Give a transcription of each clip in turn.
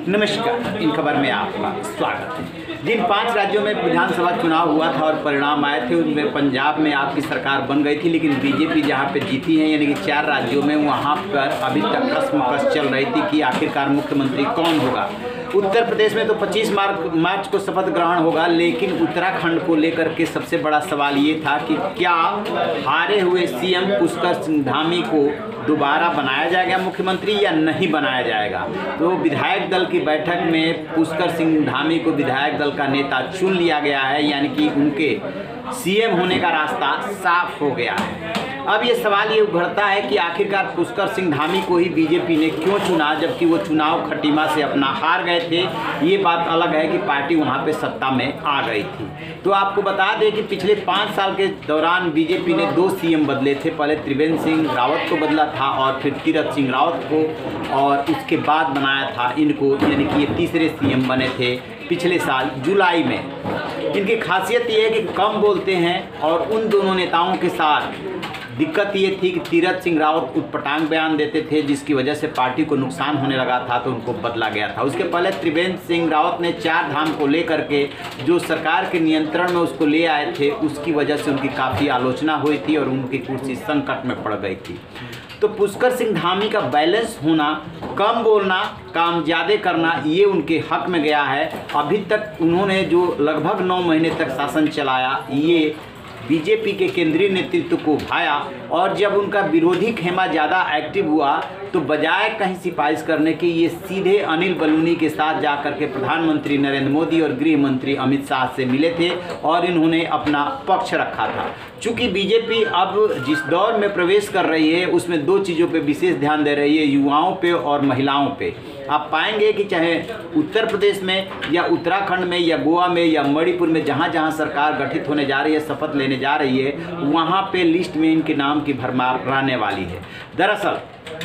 नमस्कार, इन खबर में आपका स्वागत है। जिन 5 राज्यों में विधानसभा चुनाव हुआ था और परिणाम आए थे, उनमें पंजाब में आपकी सरकार बन गई थी, लेकिन बीजेपी जहां पे जीती है यानी कि 4 राज्यों में, वहां पर अभी तक कसमकस चल रही थी कि आखिरकार मुख्यमंत्री कौन होगा। उत्तर प्रदेश में तो 25 मार्च को शपथ ग्रहण होगा, लेकिन उत्तराखंड को लेकर के सबसे बड़ा सवाल ये था कि क्या हारे हुए सीएम पुष्कर सिंह धामी को दोबारा बनाया जाएगा मुख्यमंत्री या नहीं बनाया जाएगा। तो विधायक दल की बैठक में पुष्कर सिंह धामी को विधायक दल का नेता चुन लिया गया है, यानी कि उनके सीएम होने का रास्ता साफ हो गया है। अब ये सवाल ये उभरता है कि आखिरकार पुष्कर सिंह धामी को ही बीजेपी ने क्यों चुना, जबकि वो चुनाव खटीमा से अपना हार गए थे। ये बात अलग है कि पार्टी वहाँ पे सत्ता में आ गई थी। तो आपको बता दें कि पिछले 5 साल के दौरान बीजेपी ने 2 सीएम बदले थे। पहले त्रिवेंद्र सिंह रावत को बदला था और फिर तीरथ सिंह रावत को, और उसके बाद बनाया था इनको, यानी कि ये तीसरे सीएम बने थे पिछले साल जुलाई में। इनकी खासियत ये है कि कम बोलते हैं, और उन दोनों नेताओं के साथ दिक्कत ये थी कि तीरथ सिंह रावत उटपटांग बयान देते थे, जिसकी वजह से पार्टी को नुकसान होने लगा था, तो उनको बदला गया था। उसके पहले त्रिवेंद्र सिंह रावत ने 4 धाम को लेकर के जो सरकार के नियंत्रण में उसको ले आए थे, उसकी वजह से उनकी काफ़ी आलोचना हुई थी और उनकी कुर्सी संकट में पड़ गई थी। तो पुष्कर सिंह धामी का बैलेंस होना, कम बोलना, काम ज़्यादा करना, ये उनके हक में गया है। अभी तक उन्होंने जो लगभग 9 महीने तक शासन चलाया, ये बीजेपी के केंद्रीय नेतृत्व को भाया, और जब उनका विरोधी खेमा ज़्यादा एक्टिव हुआ तो बजाय कहीं सिफारिश करने की, ये सीधे अनिल बलूनी के साथ जाकर के प्रधानमंत्री नरेंद्र मोदी और गृह मंत्री अमित शाह से मिले थे और इन्होंने अपना पक्ष रखा था। चूँकि बीजेपी अब जिस दौर में प्रवेश कर रही है, उसमें 2 चीज़ों पे विशेष ध्यान दे रही है, युवाओं पे और महिलाओं पे। आप पाएंगे कि चाहे उत्तर प्रदेश में या उत्तराखंड में या गोवा में या मणिपुर में, जहाँ जहाँ सरकार गठित होने जा रही है, शपथ लेने जा रही है, वहाँ पे लिस्ट में इनके नाम की भरमार रहने वाली है। दरअसल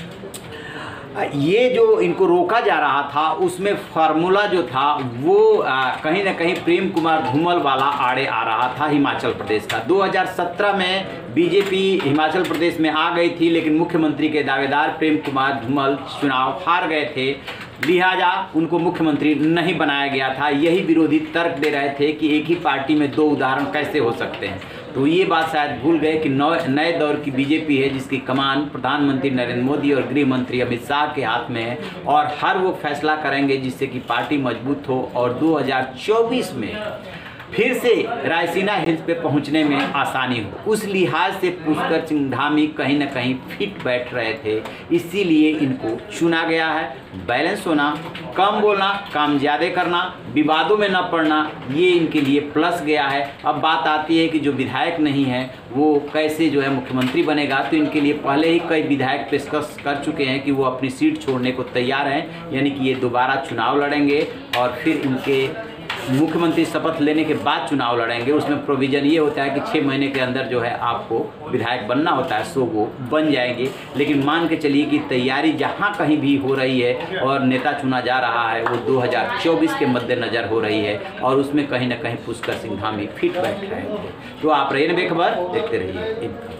ये जो इनको रोका जा रहा था, उसमें फार्मूला जो था वो कहीं ना कहीं प्रेम कुमार धूमल वाला आड़े आ रहा था हिमाचल प्रदेश का। 2017 में बीजेपी हिमाचल प्रदेश में आ गई थी, लेकिन मुख्यमंत्री के दावेदार प्रेम कुमार धूमल चुनाव हार गए थे, लिहाजा उनको मुख्यमंत्री नहीं बनाया गया था। यही विरोधी तर्क दे रहे थे कि एक ही पार्टी में 2 उदाहरण कैसे हो सकते हैं। तो ये बात शायद भूल गए कि नए दौर की बीजेपी है, जिसकी कमान प्रधानमंत्री नरेंद्र मोदी और गृह मंत्री अमित शाह के हाथ में है, और हर वो फैसला करेंगे जिससे कि पार्टी मजबूत हो और 2024 में फिर से रायसीना हिल्स पे पहुंचने में आसानी हो। उस लिहाज से पुष्कर सिंह धामी कहीं ना कहीं फिट बैठ रहे थे, इसीलिए इनको चुना गया है। बैलेंस होना, कम बोलना, काम ज़्यादा करना, विवादों में न पड़ना, ये इनके लिए प्लस गया है। अब बात आती है कि जो विधायक नहीं है वो कैसे जो है मुख्यमंत्री बनेगा। तो इनके लिए पहले ही कई विधायक पेशकश कर चुके हैं कि वो अपनी सीट छोड़ने को तैयार हैं, यानी कि ये दोबारा चुनाव लड़ेंगे और फिर इनके मुख्यमंत्री शपथ लेने के बाद चुनाव लड़ेंगे। उसमें प्रोविज़न ये होता है कि 6 महीने के अंदर जो है आपको विधायक बनना होता है, सो वो बन जाएंगे। लेकिन मान के चलिए कि तैयारी जहाँ कहीं भी हो रही है और नेता चुना जा रहा है, वो 2024 के मद्देनज़र हो रही है, और उसमें कहीं ना कहीं पुष्कर सिंह धामी फिट बैठ रहे हैं। तो आप रहिए बेखबर, देखते रहिए।